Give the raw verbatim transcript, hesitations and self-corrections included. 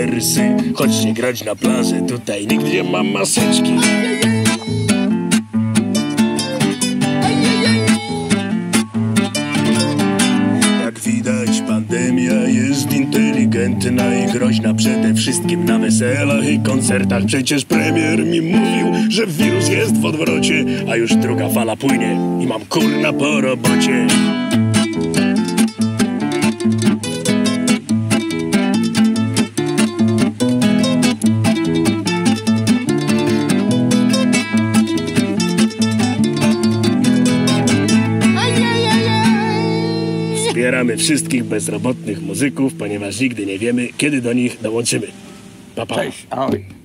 wersy. Chodźcie grać na plażę, tutaj nikt nie ma maseczki. Jak widać, pandemia jest inteligentna i groźna, przede wszystkim na weselach i koncertach. Przecież premier mi mówił, że wirus jest w odwrocie, a już druga fala płynie i mam kurna po robocie. Wspieramy wszystkich bezrobotnych muzyków, ponieważ nigdy nie wiemy, kiedy do nich dołączymy. Pa, pa. Cześć, ahoj.